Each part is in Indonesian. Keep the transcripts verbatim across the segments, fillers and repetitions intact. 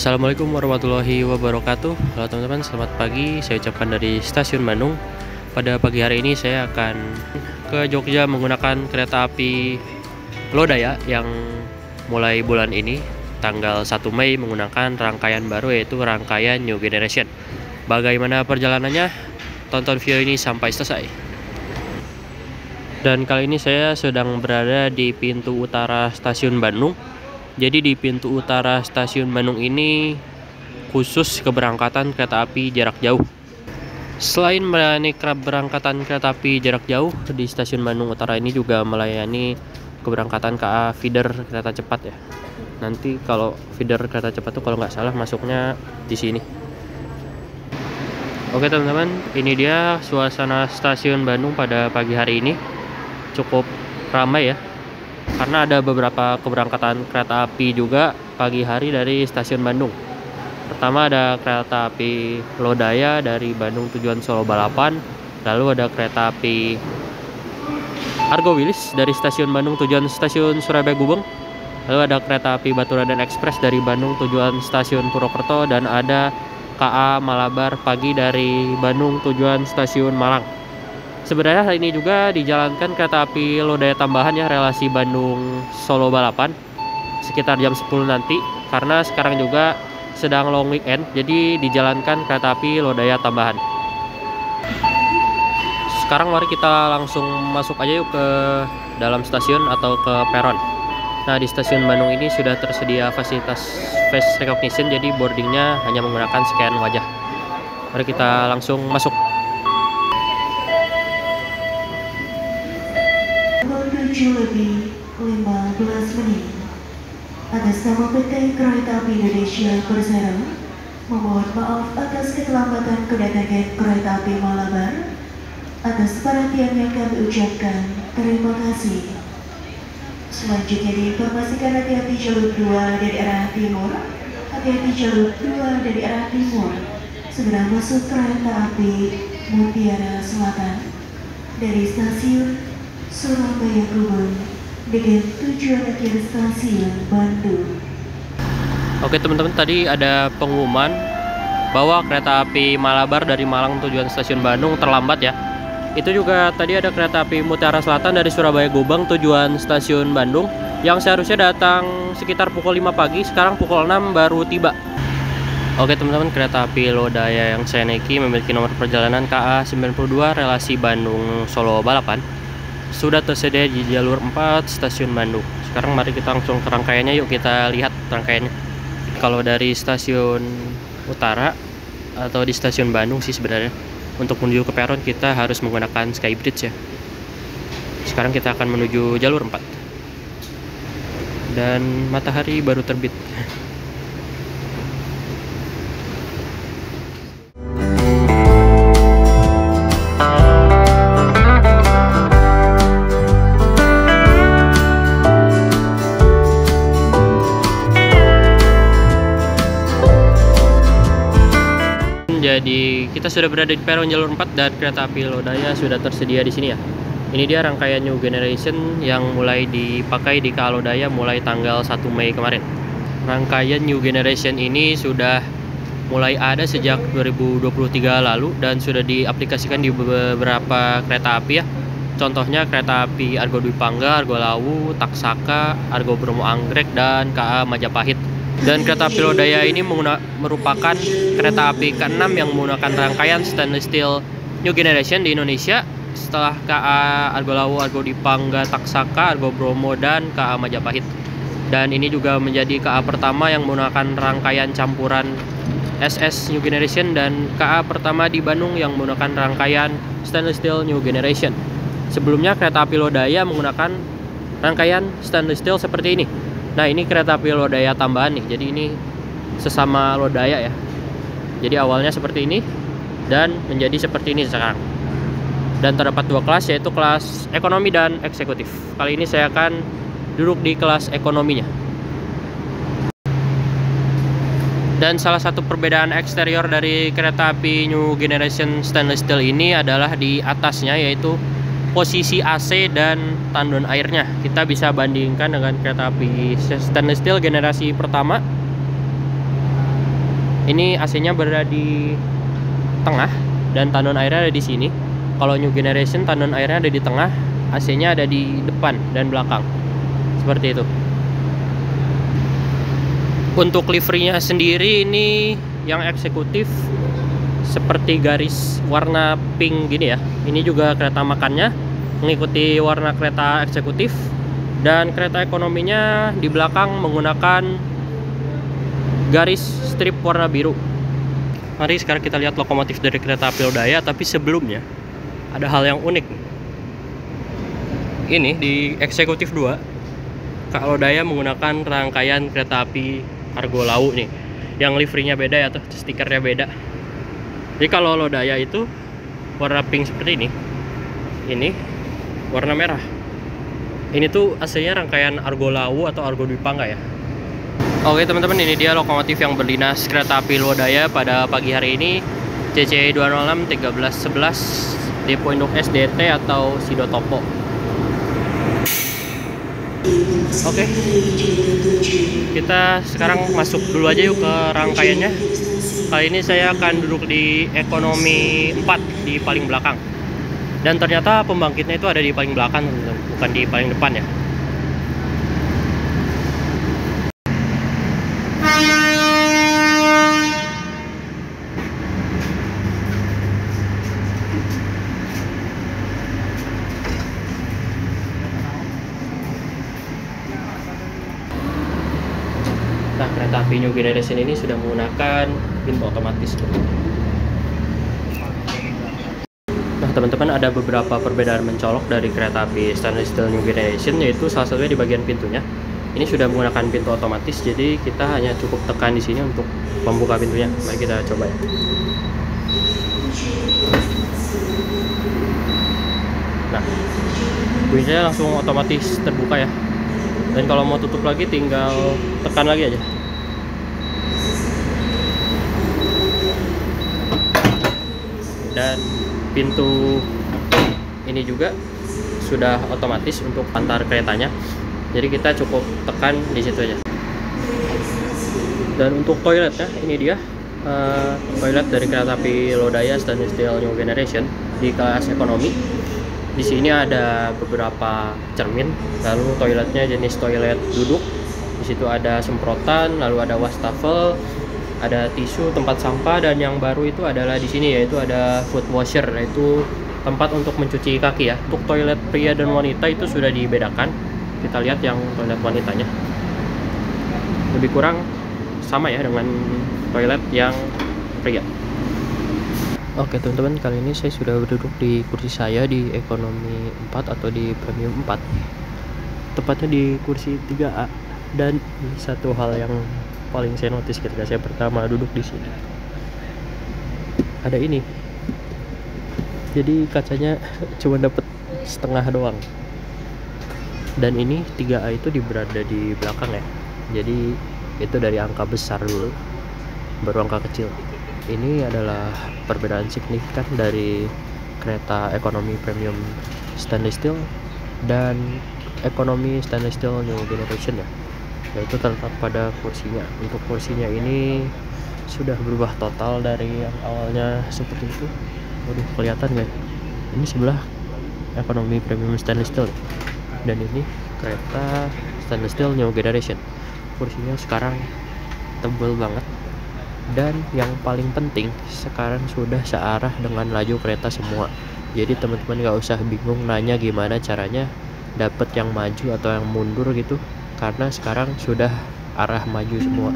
Assalamualaikum warahmatullahi wabarakatuh. Halo teman-teman, selamat pagi. Saya ucapkan dari Stasiun Bandung. Pada pagi hari ini saya akan ke Jogja menggunakan kereta api Lodaya yang mulai bulan ini tanggal satu Mei menggunakan rangkaian baru, yaitu rangkaian New Generation. Bagaimana perjalanannya? Tonton video ini sampai selesai. Dan kali ini saya sedang berada di pintu utara Stasiun Bandung. Jadi di pintu utara Stasiun Bandung ini khusus keberangkatan kereta api jarak jauh. Selain melayani keberangkatan kereta api jarak jauh, di Stasiun Bandung Utara ini juga melayani keberangkatan K A feeder kereta cepat ya. Nanti kalau feeder kereta cepat tuh kalau nggak salah masuknya di sini. Oke teman-teman, ini dia suasana Stasiun Bandung pada pagi hari ini. Cukup ramai ya, karena ada beberapa keberangkatan kereta api juga pagi hari dari Stasiun Bandung. Pertama ada kereta api Lodaya dari Bandung tujuan Solo Balapan. Lalu ada kereta api Argo Wilis dari Stasiun Bandung tujuan Stasiun Surabaya Gubeng. Lalu ada kereta api Baturaden Express dari Bandung tujuan Stasiun Purwokerto. Dan ada K A Malabar pagi dari Bandung tujuan Stasiun Malang. Sebenarnya hari ini juga dijalankan kereta api Lodaya tambahan ya, relasi Bandung Solo Balapan sekitar jam sepuluh nanti, karena sekarang juga sedang long weekend, jadi dijalankan kereta api Lodaya tambahan. Sekarang mari kita langsung masuk aja yuk ke dalam stasiun atau ke peron. Nah, di Stasiun Bandung ini sudah tersedia fasilitas face recognition, jadi boardingnya hanya menggunakan scan wajah. Mari kita langsung masuk. tujuh lebih lima belas menit. Atas nama P T Kereta Api Indonesia Persero, memohon maaf atas keterlambatan kedatangan kereta api Malabar. Atas perhatian yang kami ucapkan, terima kasih. Selanjutnya diinformasikan hati-hati jalur dua dari arah timur. Hati-hati jalur dua dari arah timur. Segera masuk kereta api Mutiara Selatan dari stasiun Surabaya Gubeng dengan tujuan akhir Stasiun Bandung. Oke teman-teman, tadi ada pengumuman bahwa kereta api Malabar dari Malang tujuan Stasiun Bandung terlambat ya. Itu juga tadi ada kereta api Mutiara Selatan dari Surabaya Gubeng tujuan Stasiun Bandung yang seharusnya datang sekitar pukul lima pagi, sekarang pukul enam baru tiba. Oke teman-teman, kereta api Lodaya yang saya naiki memiliki nomor perjalanan K A sembilan puluh dua relasi Bandung Solo Balapan. Sudah tersedia di jalur empat Stasiun Bandung. Sekarang mari kita langsung ke rangkaiannya, yuk kita lihat rangkaiannya. Kalau dari Stasiun Utara atau di Stasiun Bandung sih sebenarnya untuk menuju ke peron kita harus menggunakan Skybridge ya. Sekarang kita akan menuju jalur empat. Dan matahari baru terbit. Jadi kita sudah berada di peron jalur empat dan kereta api Lodaya sudah tersedia di sini ya. Ini dia rangkaian New Generation yang mulai dipakai di K A Lodaya mulai tanggal satu Mei kemarin. Rangkaian New Generation ini sudah mulai ada sejak dua ribu dua puluh tiga lalu dan sudah diaplikasikan di beberapa kereta api ya. Contohnya kereta api Argo Dwi Pangga, Argo Lawu, Taksaka, Argo Bromo Anggrek, dan K A Majapahit. Dan kereta api Lodaya ini merupakan kereta api keenam yang menggunakan rangkaian stainless steel New Generation di Indonesia setelah K A Argo Lawu, Argo Dwi Pangga, Taksaka, Argo Bromo, dan K A Majapahit. Dan ini juga menjadi K A pertama yang menggunakan rangkaian campuran S S New Generation dan K A pertama di Bandung yang menggunakan rangkaian stainless steel New Generation. Sebelumnya kereta api Lodaya menggunakan rangkaian stainless steel seperti ini. Nah, ini kereta api Lodaya tambahan nih. Jadi ini sesama Lodaya ya. Jadi awalnya seperti ini dan menjadi seperti ini sekarang. Dan terdapat dua kelas, yaitu kelas ekonomi dan eksekutif. Kali ini saya akan duduk di kelas ekonominya. Dan salah satu perbedaan eksterior dari kereta api New Generation stainless steel ini adalah di atasnya, yaitu posisi A C dan tandon airnya. Kita bisa bandingkan dengan kereta api stainless steel generasi pertama. Ini A C-nya berada di tengah dan tandon airnya ada di sini. Kalau New Generation tandon airnya ada di tengah, A C-nya ada di depan dan belakang. Seperti itu. Untuk liverynya sendiri ini yang eksekutif seperti garis warna pink gini ya. Ini juga kereta makannya mengikuti warna kereta eksekutif, dan kereta ekonominya di belakang menggunakan garis strip warna biru. Mari sekarang kita lihat lokomotif dari kereta api Lodaya, tapi sebelumnya ada hal yang unik. Ini di eksekutif dua, Kak Lodaya menggunakan rangkaian kereta api Argo Lawu nih, yang liverynya beda ya tuh, stikernya beda. Jadi kalau Lodaya itu warna pink seperti ini, ini warna merah. Ini tuh aslinya rangkaian Argo Lawu atau Argo Dwi Pangga ya. Oke teman-teman, ini dia lokomotif yang berdinas kereta api Lodaya pada pagi hari ini, C C dua nol enam tiga belas sebelas Depo Induk S D T atau Sidotopo. Oke, kita sekarang masuk dulu aja yuk ke rangkaiannya. Kali ini saya akan duduk di ekonomi empat, di paling belakang. Dan ternyata pembangkitnya itu ada di paling belakang, bukan di paling depan ya. Nah, kereta api New Generation ini sudah menggunakan pintu otomatis. Nah, teman-teman, ada beberapa perbedaan mencolok dari kereta api stainless steel New Generation, yaitu salah satunya di bagian pintunya. Ini sudah menggunakan pintu otomatis, jadi kita hanya cukup tekan di sini untuk membuka pintunya. Mari kita coba ya. Nah, pintunya langsung otomatis terbuka ya. Dan kalau mau tutup lagi tinggal tekan lagi aja. Dan pintu ini juga sudah otomatis untuk antar keretanya. Jadi kita cukup tekan di situ aja. Dan untuk toiletnya, ini dia uh, toilet dari kereta api Lodaya stainless steel New Generation di kelas ekonomi. Di sini ada beberapa cermin, lalu toiletnya jenis toilet duduk. Di situ ada semprotan, lalu ada wastafel, ada tisu, tempat sampah, dan yang baru itu adalah di sini yaitu ada foot washer, yaitu tempat untuk mencuci kaki ya. Untuk toilet pria dan wanita itu sudah dibedakan. Kita lihat yang toilet wanitanya. Lebih kurang sama ya dengan toilet yang pria. Oke teman-teman, kali ini saya sudah duduk di kursi saya di ekonomi empat atau di premium empat, tepatnya di kursi tiga A. Dan satu hal yang paling saya notice ketika saya pertama duduk di sini, ada ini. Jadi kacanya cuma dapat setengah doang. Dan ini tiga A itu berada di belakang ya. Jadi itu dari angka besar dulu, baru angka kecil. Ini adalah perbedaan signifikan dari kereta ekonomi premium stainless steel dan ekonomi stainless steel New Generation ya, yaitu terletak pada kursinya. Untuk kursinya ini sudah berubah total dari yang awalnya seperti itu. Waduh, kelihatan nggak? Ini sebelah ekonomi premium stainless steel dan ini kereta stainless steel New Generation. Kursinya sekarang tebal banget. Dan yang paling penting, sekarang sudah searah dengan laju kereta semua. Jadi teman-teman gak usah bingung nanya gimana caranya dapat yang maju atau yang mundur gitu, karena sekarang sudah arah maju semua.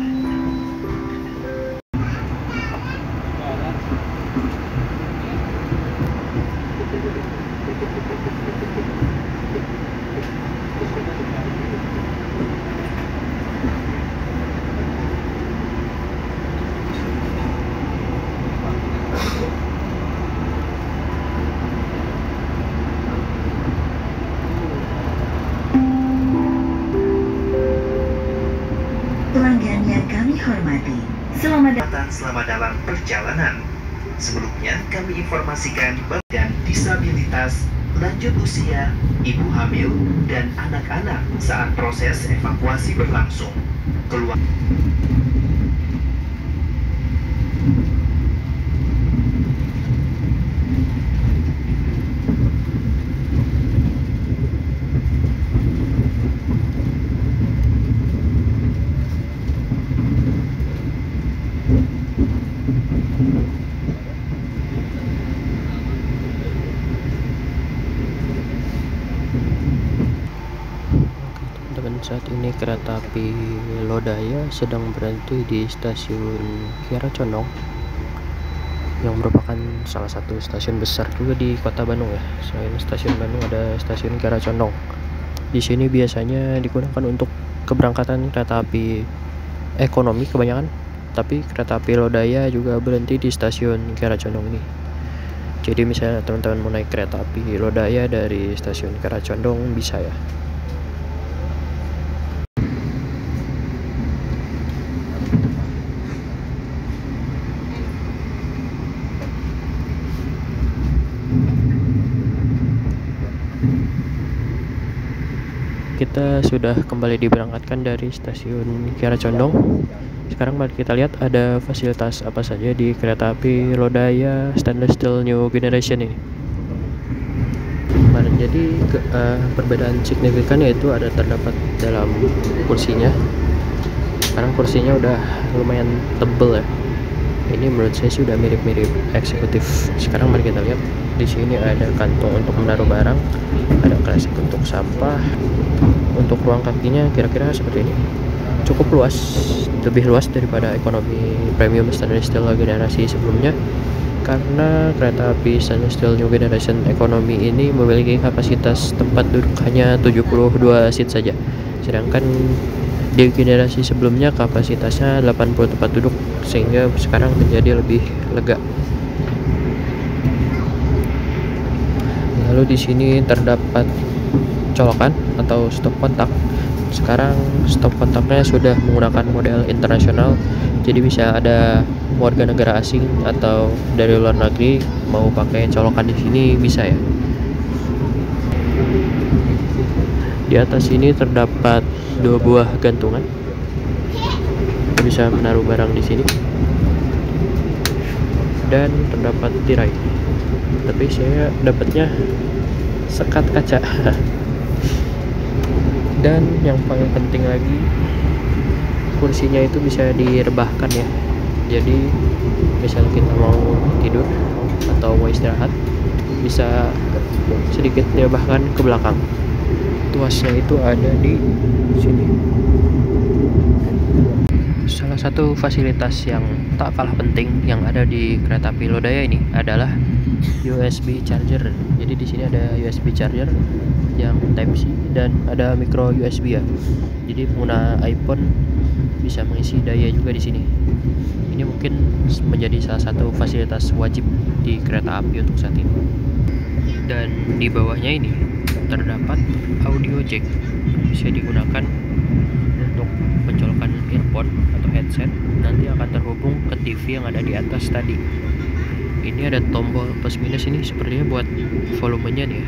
Pelanggan yang kami hormati, selamat datang. Selamat dalam perjalanan. Sebelumnya kami informasikan dan disabilitas, lanjut usia, ibu hamil, dan anak-anak saat proses evakuasi berlangsung. Keluar. saat ini kereta api Lodaya sedang berhenti di stasiun Kiara Condong, yang merupakan salah satu stasiun besar juga di kota Bandung ya. Selain stasiun Bandung ada stasiun Kiara Condong. Di sini biasanya digunakan untuk keberangkatan kereta api ekonomi kebanyakan, tapi kereta api Lodaya juga berhenti di stasiun Kiara Condong ini. Jadi misalnya teman-teman mau naik kereta api Lodaya dari stasiun Kiara Condong bisa ya. Kita sudah kembali diberangkatkan dari stasiun Kiara Condong. Sekarang mari kita lihat ada fasilitas apa saja di kereta api Lodaya Stainless Steel New Generation ini. Kemarin jadi ke, uh, perbedaan signifikan yaitu ada terdapat dalam kursinya. Sekarang kursinya udah lumayan tebel ya. Ini menurut saya sih udah mirip-mirip eksekutif. Sekarang mari kita lihat. Di sini ada kantong untuk menaruh barang, ada klasik untuk sampah. Untuk ruang kakinya kira-kira seperti ini, cukup luas, lebih luas daripada ekonomi premium stainless steel generasi sebelumnya, karena kereta api stainless steel new generation ekonomi ini memiliki kapasitas tempat duduk hanya tujuh puluh dua seat saja, sedangkan di generasi sebelumnya kapasitasnya delapan puluh tempat duduk, sehingga sekarang menjadi lebih lega. Lalu di sini terdapat colokan atau stop kontak. Sekarang stop kontaknya sudah menggunakan model internasional, jadi bisa ada warga negara asing atau dari luar negeri mau pakai colokan di sini bisa ya. Di atas ini terdapat dua buah gantungan, bisa menaruh barang di sini, dan terdapat tirai. Tapi saya dapatnya sekat kaca. Dan yang paling penting lagi, kursinya itu bisa direbahkan ya. Jadi misal kita mau tidur atau mau istirahat, bisa sedikit direbahkan ke belakang. Tuasnya itu ada di sini. Salah satu fasilitas yang tak kalah penting yang ada di kereta api Lodaya ini adalah U S B charger. Jadi di sini ada U S B charger yang Type C dan ada micro U S B ya. Jadi pengguna iPhone bisa mengisi daya juga di sini. Ini mungkin menjadi salah satu fasilitas wajib di kereta api untuk saat ini. Dan di bawahnya ini terdapat audio jack, bisa digunakan untuk mencolokan earphone atau headset. Nanti akan terhubung ke T V yang ada di atas tadi. Ini ada tombol plus minus, ini sepertinya buat volumenya nih ya.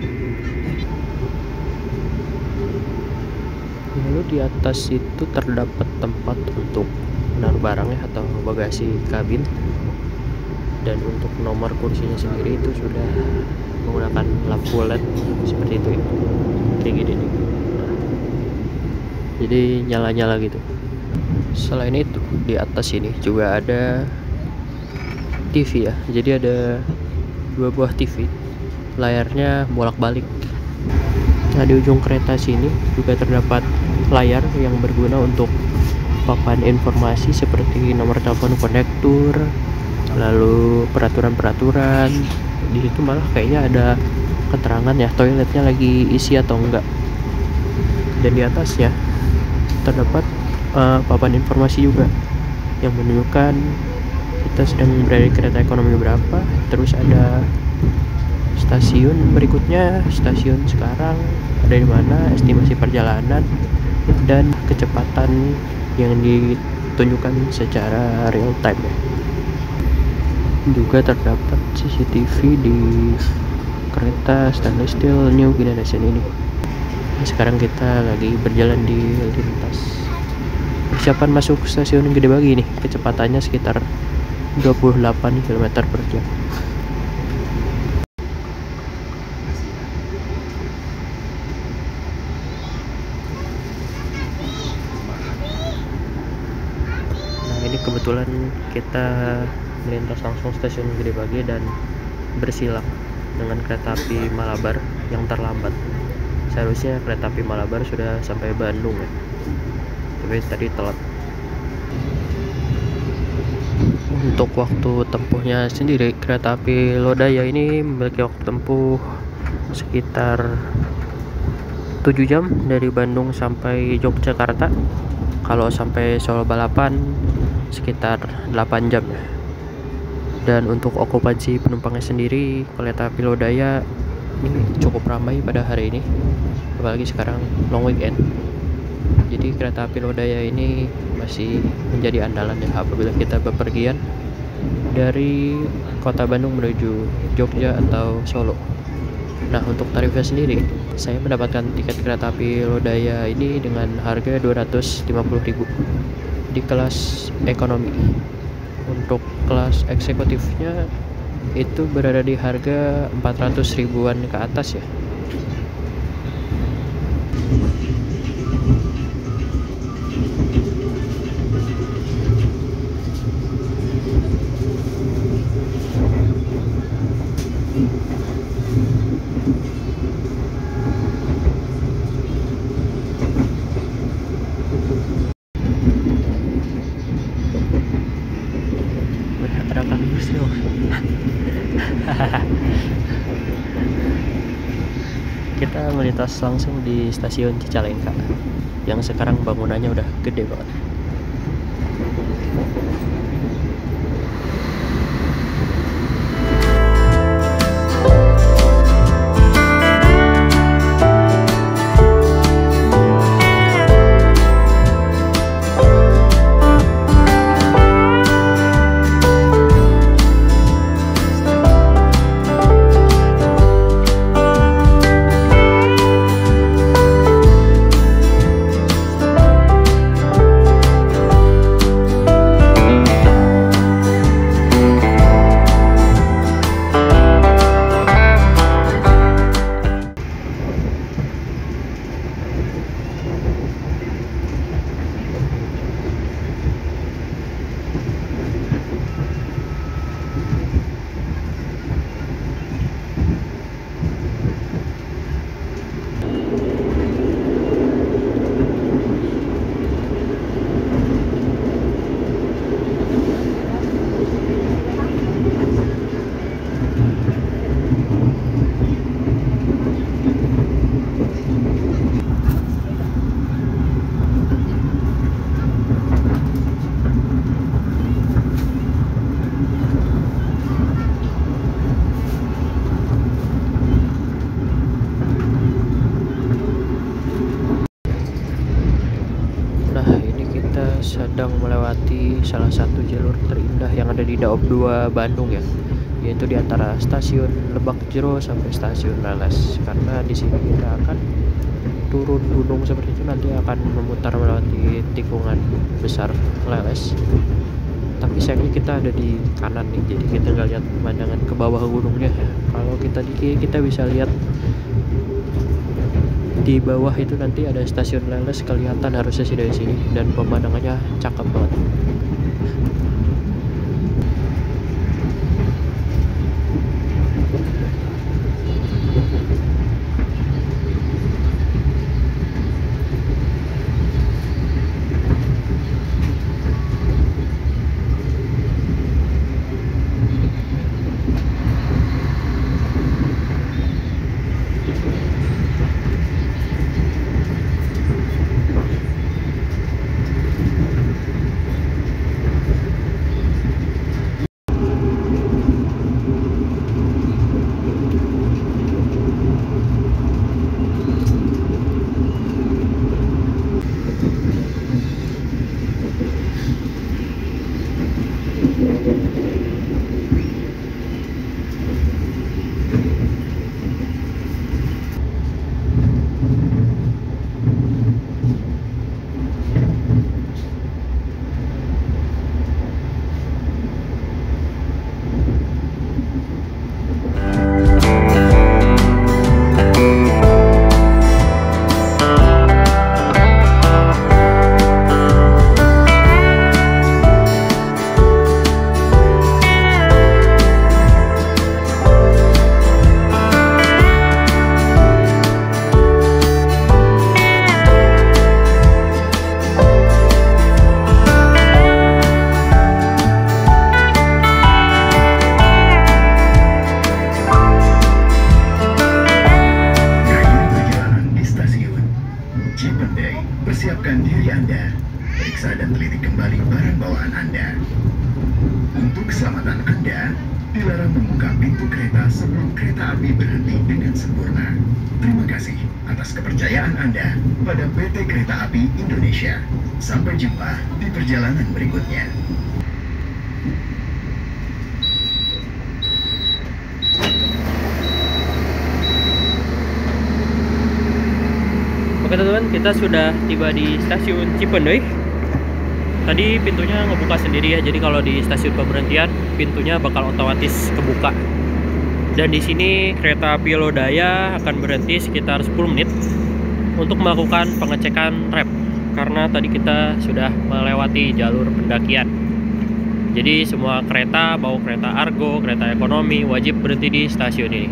Lalu di atas itu terdapat tempat untuk menaruh barang ya, atau bagasi kabin. Dan untuk nomor kursinya sendiri itu sudah menggunakan lampu L E D seperti itu ya, kayak gini nih. Jadi nyala-nyala gitu. Selain itu di atas ini juga ada T V ya, jadi ada dua buah T V, layarnya bolak-balik. Nah, di ujung kereta sini juga terdapat layar yang berguna untuk papan informasi seperti nomor telepon konektur, lalu peraturan-peraturan. Di situ malah kayaknya ada keterangan ya, toiletnya lagi isi atau enggak. Dan di atasnya terdapat uh, papan informasi juga yang menunjukkan kita sedang berada di kereta ekonomi berapa, terus ada stasiun berikutnya, stasiun sekarang ada di mana, estimasi perjalanan, dan kecepatan yang ditunjukkan secara real time ya. Juga terdapat C C T V di kereta stainless steel new generation ini. Sekarang kita lagi berjalan di lintas. Persiapan masuk stasiun Gede Bagi nih, kecepatannya sekitar dua puluh delapan kilometer per jam. Nah, ini kebetulan kita melintas langsung stasiun Gede Bagi dan bersilang dengan kereta api Malabar yang terlambat. Seharusnya kereta api Malabar sudah sampai Bandung ya, tapi tadi telat. Untuk waktu tempuhnya sendiri, kereta api Lodaya ini memiliki waktu tempuh sekitar tujuh jam dari Bandung sampai Yogyakarta. Kalau sampai Solo Balapan sekitar delapan jam. Dan untuk okupansi penumpangnya sendiri, kereta api Lodaya ini cukup ramai pada hari ini, apalagi sekarang long weekend. Jadi kereta api Lodaya ini masih menjadi andalan ya apabila kita bepergian dari kota Bandung menuju Jogja atau Solo. Nah, untuk tarifnya sendiri, saya mendapatkan tiket kereta api Lodaya ini dengan harga dua ratus lima puluh ribu di kelas ekonomi. Untuk kelas eksekutifnya itu berada di harga empat ratus ribuan ke atas ya. Kita melintas langsung di stasiun Cicalengka yang sekarang bangunannya udah gede banget. Sedang melewati salah satu jalur terindah yang ada di Daob dua Bandung ya, yaitu di antara stasiun Lebak Jero sampai stasiun Leles. Karena di sini kita akan turun gunung seperti itu, nanti akan memutar melewati tikungan besar Leles. Tapi sayangnya kita ada di kanan nih, jadi kita nggak lihat pemandangan ke bawah gunungnya. Kalau kita di kiri kita bisa lihat di bawah itu nanti ada stasiun Leles, kelihatan harusnya sih dari sini, dan pemandangannya cakep banget. api berhenti dengan sempurna. Terima kasih atas kepercayaan Anda pada P T Kereta Api Indonesia. Sampai jumpa di perjalanan berikutnya. Oke teman-teman, kita sudah tiba di stasiun Cipendoy. Tadi pintunya ngebuka sendiri ya, jadi kalau di stasiun pemberhentian pintunya bakal otomatis kebuka. Dan di sini kereta api Lodaya akan berhenti sekitar sepuluh menit untuk melakukan pengecekan rem, karena tadi kita sudah melewati jalur pendakian. Jadi semua kereta, mau kereta Argo, kereta ekonomi, wajib berhenti di stasiun ini.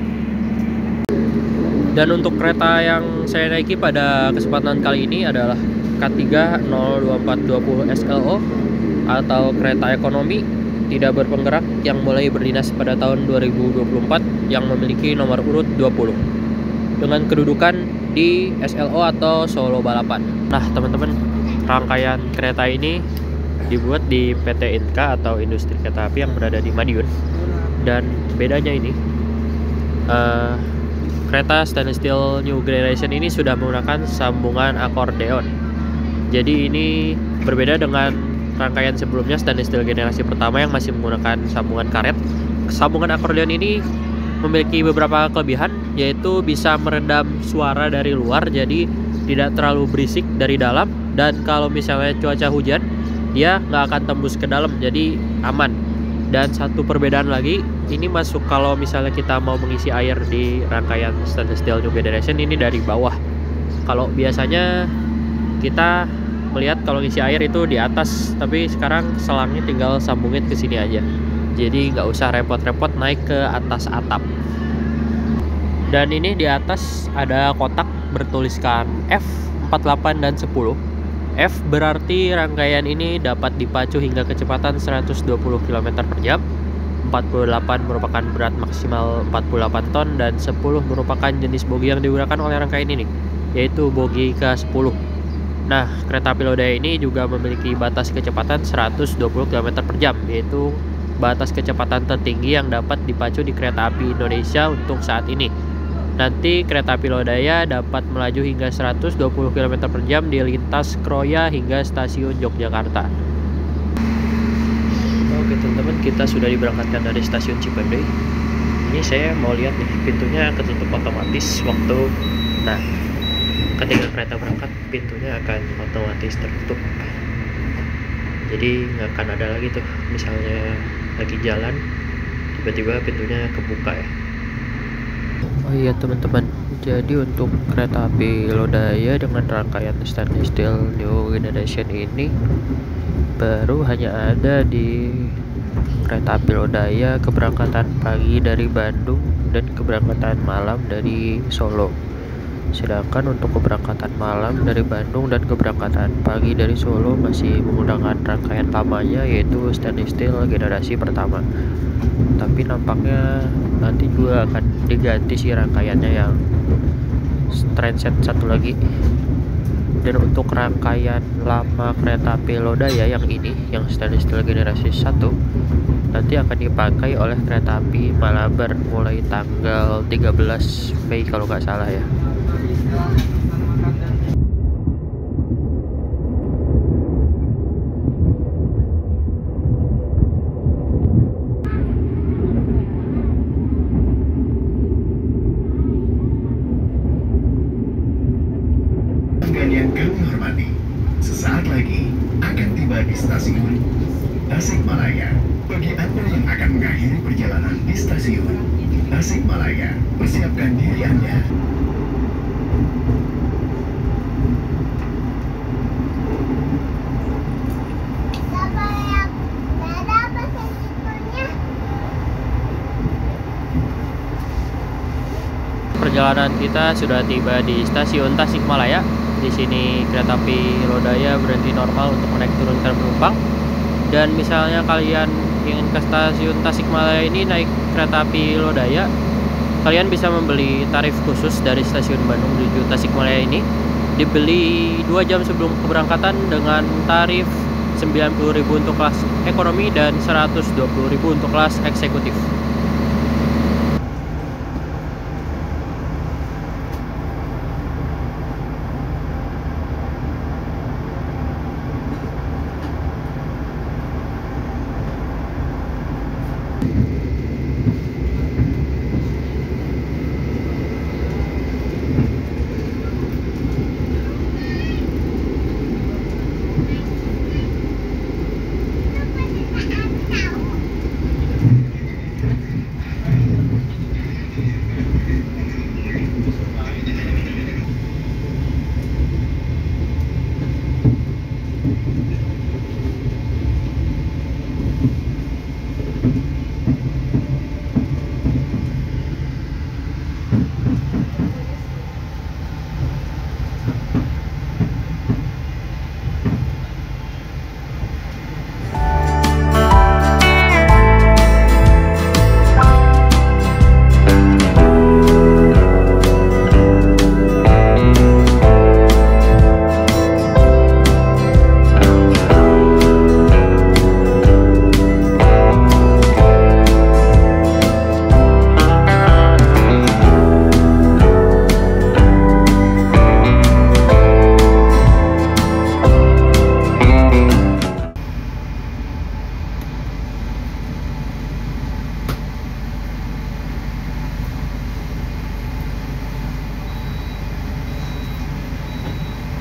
Dan untuk kereta yang saya naiki pada kesempatan kali ini adalah K tiga nol dua empat dua nol S L O atau kereta ekonomi tidak berpenggerak yang mulai berdinas pada tahun dua ribu dua puluh empat yang memiliki nomor urut dua puluh dengan kedudukan di S L O atau Solo Balapan. Nah teman-teman, rangkaian kereta ini dibuat di P T Inka atau Industri Kereta Api yang berada di Madiun. Dan bedanya ini uh, kereta stainless steel new generation ini sudah menggunakan sambungan akordeon. Jadi ini berbeda dengan rangkaian sebelumnya stainless steel generasi pertama yang masih menggunakan sambungan karet. Sambungan akordeon ini memiliki beberapa kelebihan, yaitu bisa meredam suara dari luar, jadi tidak terlalu berisik dari dalam. Dan kalau misalnya cuaca hujan, dia nggak akan tembus ke dalam, jadi aman. Dan satu perbedaan lagi, ini masuk kalau misalnya kita mau mengisi air di rangkaian stainless steel new generation ini dari bawah. Kalau biasanya kita melihat kalau ngisi air itu di atas, tapi sekarang selangnya tinggal sambungin ke sini aja. Jadi nggak usah repot-repot naik ke atas atap. Dan ini di atas ada kotak bertuliskan F empat puluh delapan dan sepuluh. F berarti rangkaian ini dapat dipacu hingga kecepatan seratus dua puluh kilometer per jam. Empat puluh delapan merupakan berat maksimal empat puluh delapan ton, dan sepuluh merupakan jenis bogi yang digunakan oleh rangkaian ini, yaitu bogi ke sepuluh. Nah, kereta api Lodaya ini juga memiliki batas kecepatan seratus dua puluh kilometer per jam, yaitu batas kecepatan tertinggi yang dapat dipacu di kereta api Indonesia untuk saat ini. Nanti kereta api Lodaya dapat melaju hingga seratus dua puluh kilometer per jam di lintas Kroya hingga stasiun Yogyakarta. Oke teman-teman, kita sudah diberangkatkan dari stasiun Cipendoy. Ini saya mau lihat nih, pintunya ketutup otomatis waktu, nah ketika kereta berangkat pintunya akan otomatis tertutup. Jadi nggak akan ada lagi tuh misalnya lagi jalan tiba-tiba pintunya kebuka ya. Oh iya teman-teman, jadi untuk kereta api Lodaya dengan rangkaian stainless steel new generation ini baru hanya ada di kereta api Lodaya keberangkatan pagi dari Bandung dan keberangkatan malam dari Solo. Sedangkan untuk keberangkatan malam dari Bandung dan keberangkatan pagi dari Solo masih menggunakan rangkaian lamanya, yaitu stainless steel generasi pertama. Tapi nampaknya nanti juga akan diganti sih rangkaiannya yang transit satu lagi. Dan untuk rangkaian lama kereta api Lodaya yang ini, yang stainless steel generasi satu, nanti akan dipakai oleh kereta api Malabar mulai tanggal tiga belas Mei kalau nggak salah ya. Yang kami hormati, sesaat lagi akan tiba di stasiun Tasikmalaya. Bagi Anda yang akan mengakhiri perjalanan di stasiun Tasikmalaya, persiapkan diri Anda. Perjalanan kita sudah tiba di stasiun Tasikmalaya. Di sini kereta api Lodaya berhenti normal untuk menaik turunkan penumpang. Dan misalnya kalian ingin ke stasiun Tasikmalaya ini naik kereta api Lodaya, kalian bisa membeli tarif khusus dari stasiun Bandung menuju Tasikmalaya ini. Dibeli dua jam sebelum keberangkatan dengan tarif sembilan puluh ribu untuk kelas ekonomi dan seratus dua puluh ribu untuk kelas eksekutif.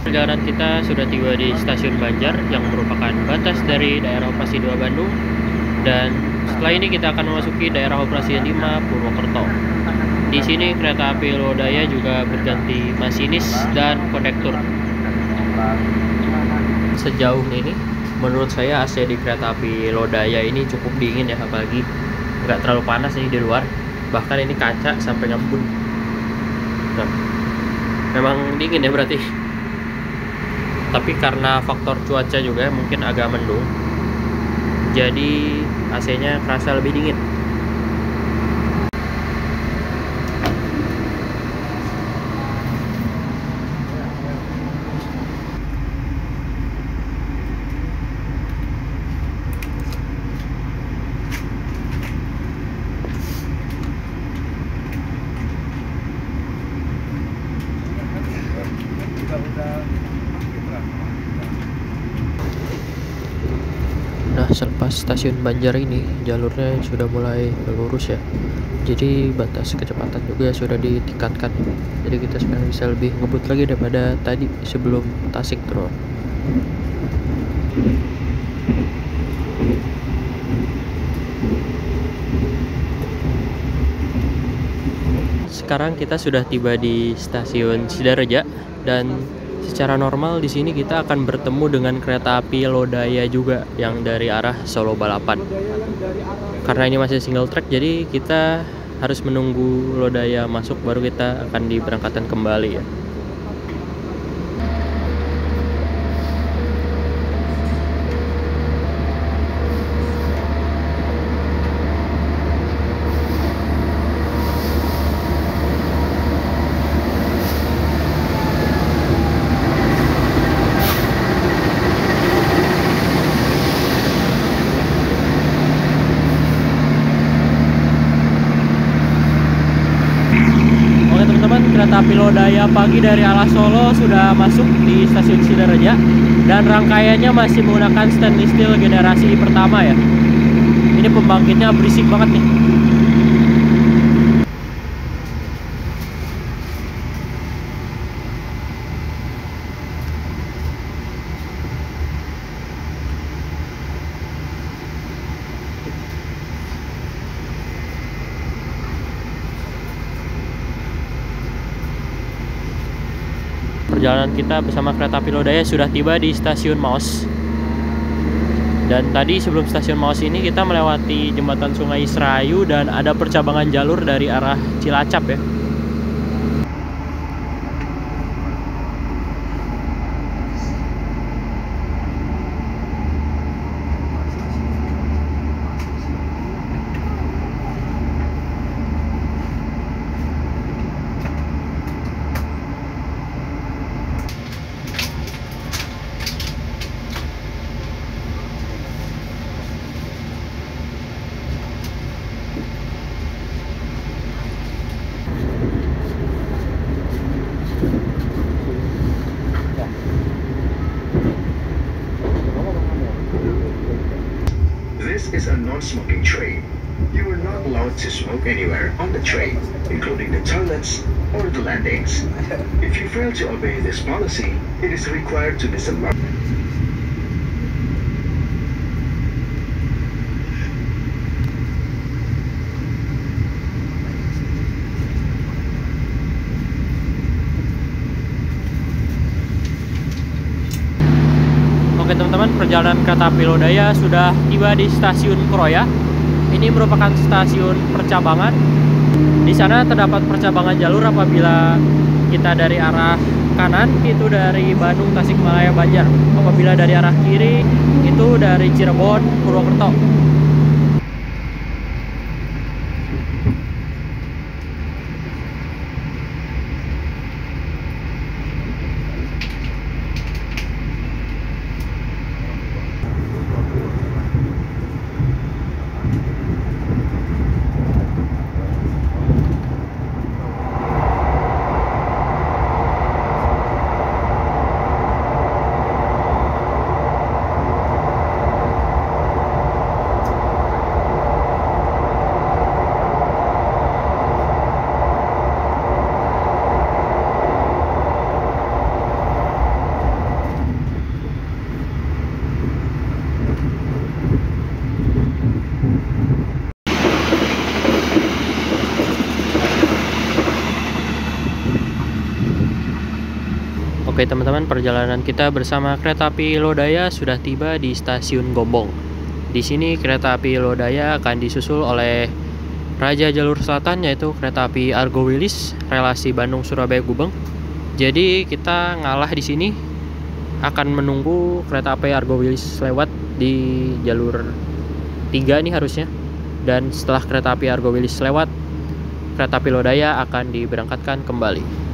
perjalanan kita sudah tiba di Stasiun Banjar yang merupakan batas dari daerah operasi dua Bandung. Dan setelah ini kita akan memasuki daerah operasi lima Purwokerto. Di sini kereta api Lodaya juga berganti masinis dan kondektur. Sejauh ini menurut saya A C di kereta api Lodaya ini cukup dingin ya, apalagi nggak terlalu panas ini di luar. Bahkan ini kaca sampai ngembun. Nah, memang dingin ya berarti. Tapi karena faktor cuaca juga mungkin agak mendung, jadi A C-nya kerasa lebih dingin. Nah, selepas stasiun Banjar ini jalurnya sudah mulai lurus ya, jadi batas kecepatan juga sudah ditingkatkan, jadi kita sekarang bisa lebih ngebut lagi daripada tadi sebelum Tasik turun. Sekarang kita sudah tiba di stasiun Sidareja, dan secara normal di sini kita akan bertemu dengan kereta api Lodaya juga yang dari arah Solo Balapan. Karena ini masih single track, jadi kita harus menunggu Lodaya masuk baru kita akan diberangkatkan kembali ya. Kereta api Lodaya pagi dari arah Solo sudah masuk di stasiun Sidareja, dan rangkaiannya masih menggunakan stainless steel generasi pertama ya. Ini pembangkitnya berisik banget nih. Perjalanan kita bersama kereta api Lodaya sudah tiba di stasiun Maos. Dan tadi sebelum stasiun Maos ini kita melewati jembatan Sungai Serayu dan ada percabangan jalur dari arah Cilacap ya. This is a non-smoking train. You are not allowed to smoke anywhere on the train, including the toilets or the landings. If you fail to obey this policy, it is required to disembark. Oke teman-teman, perjalanan kereta api Lodaya sudah tiba di stasiun Kroya. Ini merupakan stasiun percabangan. Di sana terdapat percabangan jalur apabila kita dari arah kanan itu dari Bandung, Tasikmalaya, Banjar. Apabila dari arah kiri itu dari Cirebon, Purwokerto. Oke teman-teman, perjalanan kita bersama kereta api Lodaya sudah tiba di stasiun Gombong. Di sini kereta api Lodaya akan disusul oleh Raja Jalur Selatan, yaitu kereta api Argo Wilis relasi Bandung Surabaya Gubeng. Jadi kita ngalah di sini, akan menunggu kereta api Argo Wilis lewat di jalur tiga nih harusnya. Dan setelah kereta api Argo Wilis lewat, kereta api Lodaya akan diberangkatkan kembali.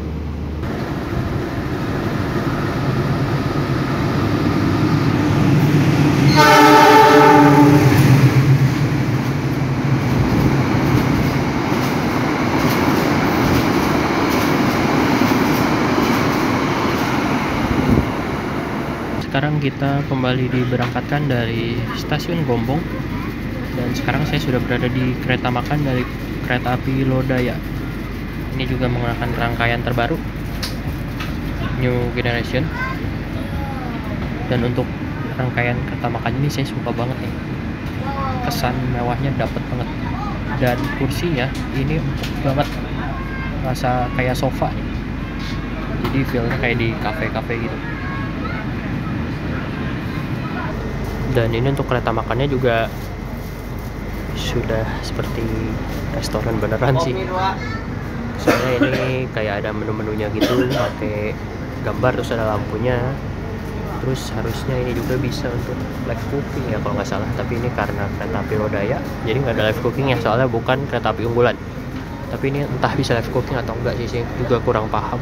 Sekarang kita kembali diberangkatkan dari stasiun Gombong, dan sekarang saya sudah berada di kereta makan dari kereta api Lodaya. Ini juga menggunakan rangkaian terbaru New Generation, dan untuk rangkaian kereta makan ini saya suka banget nih, kesan mewahnya dapet banget, dan kursinya ini empuk banget, rasa kayak sofa nih, jadi feelnya kayak di cafe-cafe gitu. Dan ini untuk kereta makannya juga sudah seperti restoran beneran sih. Soalnya ini kayak ada menu-menunya gitu, pakai gambar, terus ada lampunya. Terus harusnya ini juga bisa untuk live cooking ya kalau nggak salah. Tapi ini karena kereta api Lodaya, jadi nggak ada live cooking ya, soalnya bukan kereta api unggulan. Tapi ini entah bisa live cooking atau enggak sih, saya juga kurang paham.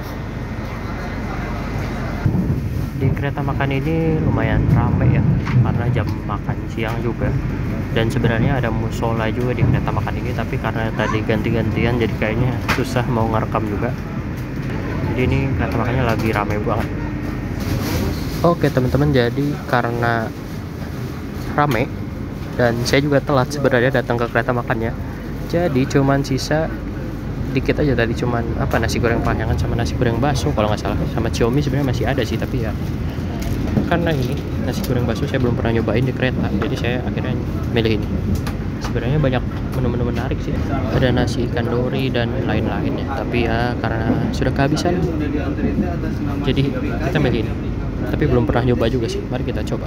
Di kereta makan ini lumayan rame ya, karena jam makan siang juga. Dan sebenarnya ada musola juga di kereta makan ini, tapi karena tadi ganti-gantian jadi kayaknya susah mau ngerekam juga. Jadi ini kereta makannya lagi rame banget. Oke teman-teman, jadi karena rame dan saya juga telat sebenarnya datang ke kereta makannya, jadi cuman sisa dikit aja tadi, cuman apa nasi goreng Parahyangan sama nasi goreng bakso kalau nggak salah, sama Xiaomi sebenarnya masih ada sih, tapi ya karena ini nasi goreng bakso saya belum pernah nyobain di kereta, jadi saya akhirnya milih ini. Sebenarnya banyak menu-menu menarik sih, ada nasi ikan dori dan lain-lain ya, tapi ya karena sudah kehabisan jadi kita milih ini, tapi belum pernah nyoba juga sih. Mari kita coba.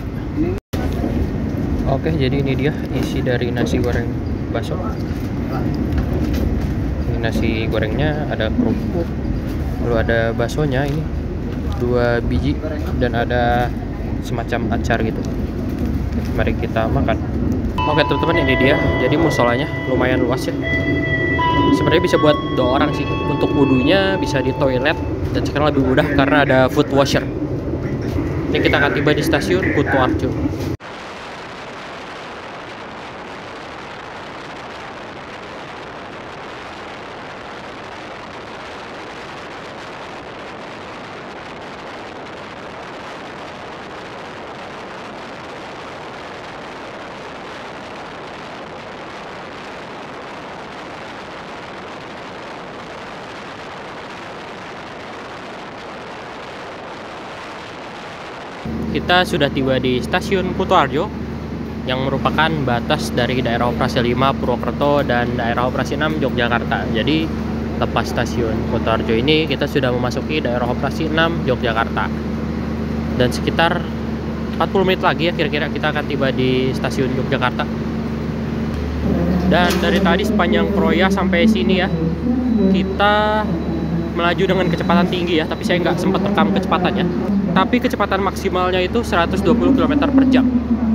Oke, jadi ini dia isi dari nasi goreng bakso. Nasi gorengnya ada kerupuk, lalu ada baksonya ini dua biji, dan ada semacam acar gitu. Mari kita makan. Oke teman-teman, ini dia. Jadi musolanya lumayan luas ya. Sebenarnya bisa buat dua orang sih. Untuk wudhunya bisa di toilet, dan sekarang lebih mudah karena ada food washer. Ini kita akan tiba di stasiun Kutoarjo. Kita sudah tiba di stasiun Kutoarjo, yang merupakan batas dari daerah operasi lima Purwokerto dan daerah operasi enam Yogyakarta. Jadi lepas stasiun Kutoarjo ini kita sudah memasuki daerah operasi enam Yogyakarta, dan sekitar empat puluh menit lagi ya kira-kira kita akan tiba di stasiun Yogyakarta. Dan dari tadi sepanjang Kroya sampai sini ya, kita melaju dengan kecepatan tinggi ya, tapi saya nggak sempat rekam kecepatannya. Tapi kecepatan maksimalnya itu seratus dua puluh kilometer per jam.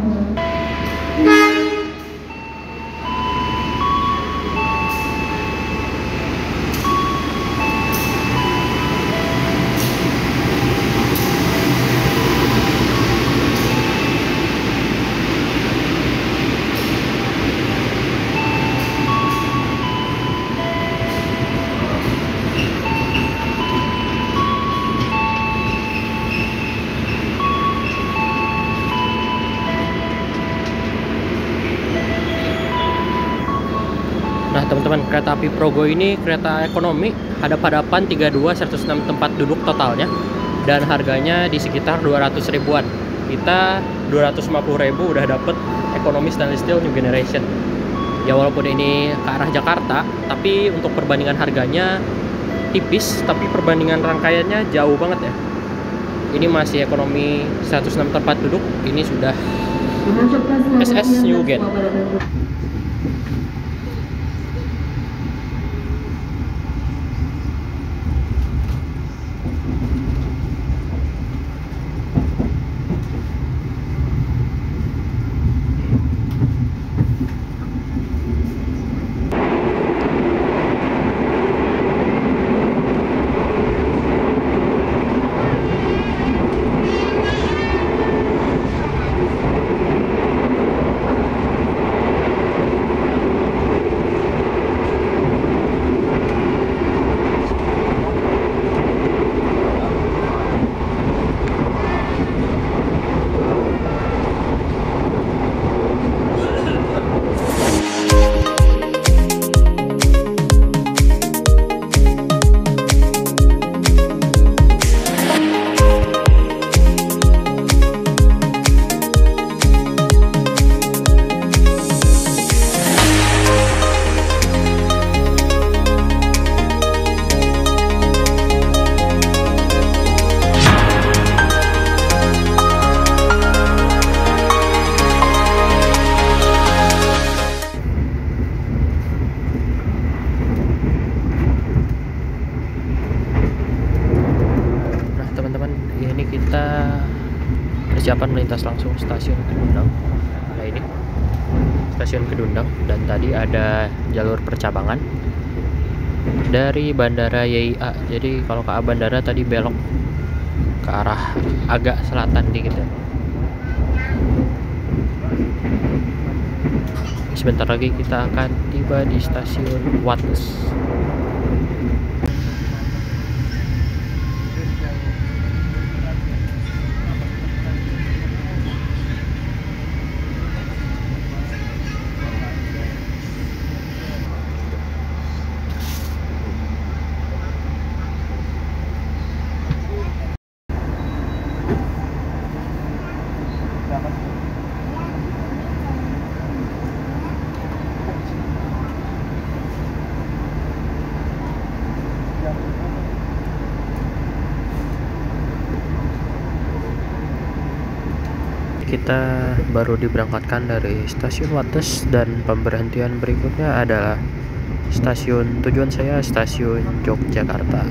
Nah teman-teman, kereta api Progo ini kereta ekonomi, hadap-hadapan tiga puluh dua, seratus enam tempat duduk totalnya, dan harganya di sekitar dua ratus ribuan. Kita dua ratus lima puluh ribu udah dapet ekonomi stainless steel New Generation. Ya walaupun ini ke arah Jakarta, tapi untuk perbandingan harganya tipis, tapi perbandingan rangkaiannya jauh banget ya. Ini masih ekonomi seratus enam tempat duduk. Ini sudah S S Newgen. Persiapan melintas langsung stasiun Kedundang. Nah ini stasiun Kedundang, dan tadi ada jalur percabangan dari Bandara Y I A. Jadi kalau ke bandara tadi belok ke arah agak selatan dikit ya. Sebentar lagi kita akan tiba di stasiun Wates. Kita baru diberangkatkan dari stasiun Wates, dan pemberhentian berikutnya adalah stasiun tujuan saya, stasiun Yogyakarta.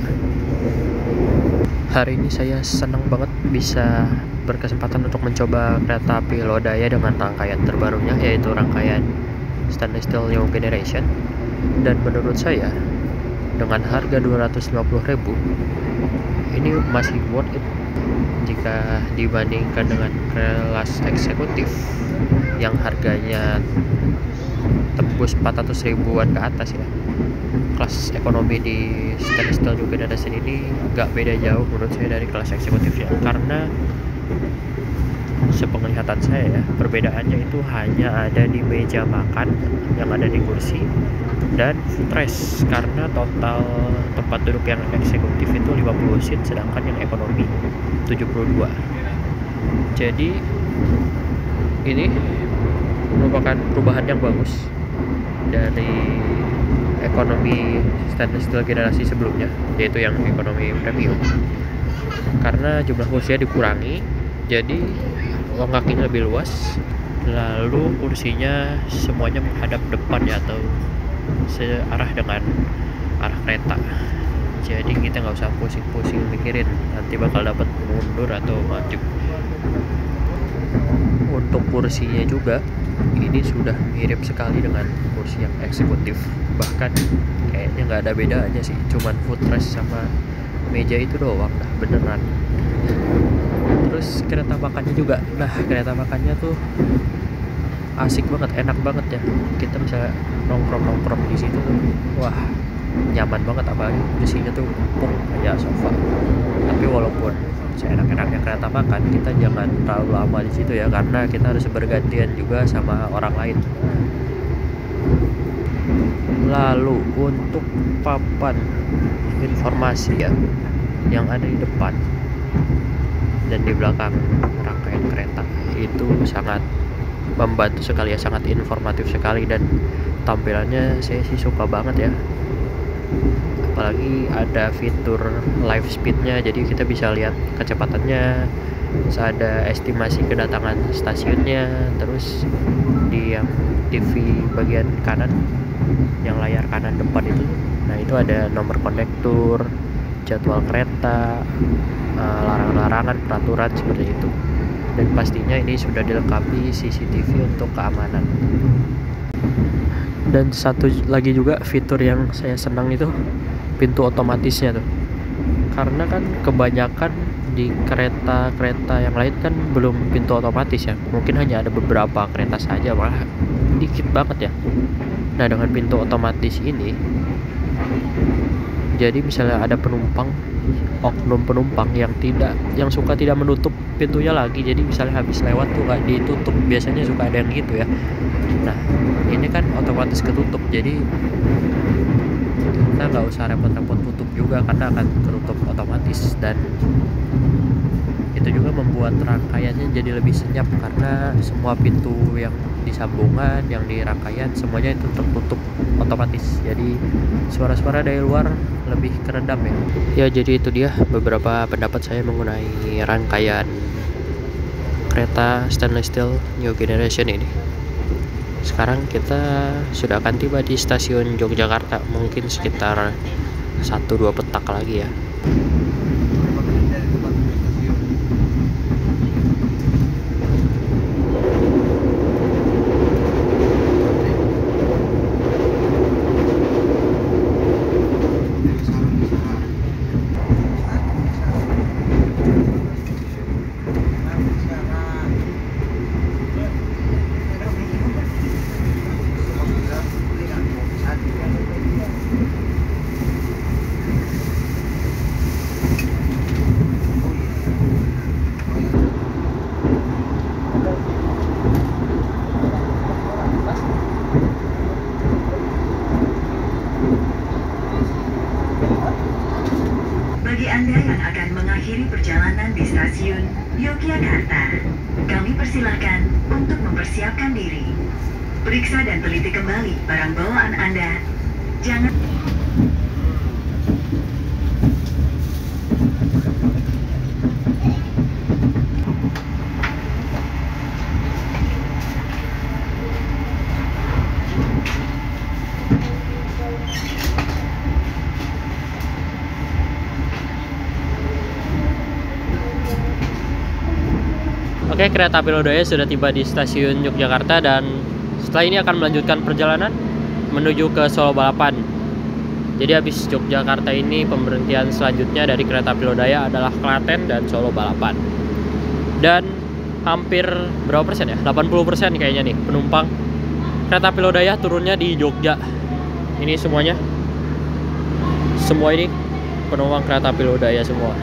Hari ini saya senang banget bisa berkesempatan untuk mencoba kereta api Lodaya dengan rangkaian terbarunya, yaitu rangkaian Stainless Steel New Generation. Dan menurut saya dengan harga dua ratus lima puluh ribu ini masih worth it jika dibandingkan dengan kelas eksekutif yang harganya tembus empat ratus ribuan ke atas ya. Kelas ekonomi di Stainless Steel New Generation ini gak beda jauh menurut saya dari kelas eksekutif ya, karena sepenglihatan saya ya, perbedaannya itu hanya ada di meja makan yang ada di kursi dan footrest, karena total tempat duduk yang eksekutif itu lima puluh seat, sedangkan yang ekonomi tujuh puluh dua. Jadi ini merupakan perubahan yang bagus dari ekonomi Stainless Steel generasi sebelumnya, yaitu yang ekonomi premium, karena jumlah kursinya dikurangi, jadi ruang kakinya lebih luas, lalu kursinya semuanya menghadap depan ya, atau searah dengan arah kereta. Jadi kita nggak usah pusing-pusing mikirin nanti bakal dapat mundur atau maju. Untuk kursinya juga ini sudah mirip sekali dengan kursi yang eksekutif, bahkan kayaknya nggak ada bedanya sih, cuman footrest sama meja itu doang dah beneran. Terus kereta makannya juga, nah kereta makannya tuh asik banget, enak banget ya, kita bisa nongkrong-nongkrong di situ, wah nyaman banget, apalagi kursinya tuh empuk kayak sofa. Tapi walaupun seenak-enaknya kereta makan, kita jangan terlalu lama di situ ya, karena kita harus bergantian juga sama orang lain. Lalu untuk papan informasi ya yang ada di depan dan di belakang rangkaian kereta itu sangat membantu sekali ya, sangat informatif sekali, dan tampilannya saya sih suka banget ya. apalagi ada fitur live speednya, jadi kita bisa lihat kecepatannya, terus ada estimasi kedatangan stasiunnya, terus di yang T V bagian kanan, yang layar kanan depan itu, nah itu ada nomor kondektur, jadwal kereta, larangan-larangan, peraturan seperti itu. Dan pastinya ini sudah dilengkapi C C T V untuk keamanan. Dan satu lagi juga fitur yang saya senang itu pintu otomatisnya tuh, karena kan kebanyakan di kereta-kereta yang lain kan belum pintu otomatis ya, mungkin hanya ada beberapa kereta saja, malah dikit banget ya. Nah dengan pintu otomatis ini, jadi misalnya ada penumpang, oknum penumpang yang tidak, yang suka tidak menutup pintunya lagi, jadi misalnya habis lewat tuh nggak ditutup, biasanya suka ada yang gitu ya. Nah ini kan otomatis ketutup, jadi kita nggak usah repot-repot tutup juga karena akan ketutup otomatis. Dan itu juga membuat rangkaiannya jadi lebih senyap karena semua pintu yang di sambungan, yang di rangkaian, semuanya itu tertutup otomatis, jadi suara-suara dari luar lebih keredam ya. Ya jadi itu dia beberapa pendapat saya mengenai rangkaian kereta stainless steel new generation ini. Sekarang kita sudah akan tiba di stasiun Yogyakarta, mungkin sekitar satu dua petak lagi ya. Bagi Anda yang akan mengakhiri perjalanan di stasiun Yogyakarta, kami persilahkan untuk mempersiapkan diri. Periksa dan teliti kembali barang bawaan Anda. Jangan Oke, kereta api Lodaya sudah tiba di stasiun Yogyakarta dan setelah ini akan melanjutkan perjalanan menuju ke Solo Balapan. Jadi habis Yogyakarta ini pemberhentian selanjutnya dari kereta api Lodaya adalah Klaten dan Solo Balapan. Dan hampir berapa persen ya? delapan puluh persen kayaknya nih penumpang kereta api Lodaya turunnya di Jogja. Ini semuanya. Semua ini penumpang kereta api Lodaya semua.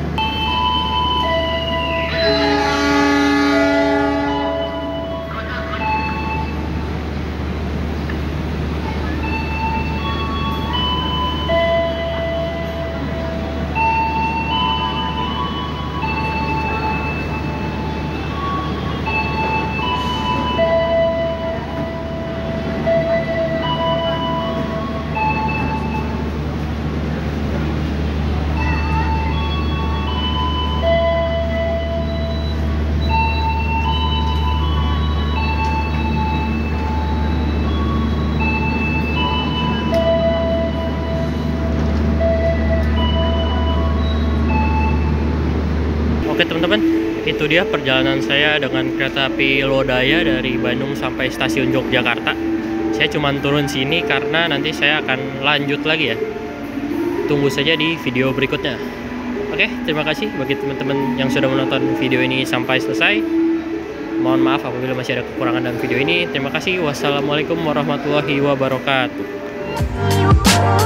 Oke teman-teman, itu dia perjalanan saya dengan kereta api Lodaya dari Bandung sampai stasiun Yogyakarta. Saya cuma turun sini karena nanti saya akan lanjut lagi ya. Tunggu saja di video berikutnya. Oke, terima kasih bagi teman-teman yang sudah menonton video ini sampai selesai. Mohon maaf apabila masih ada kekurangan dalam video ini. Terima kasih. Wassalamualaikum warahmatullahi wabarakatuh.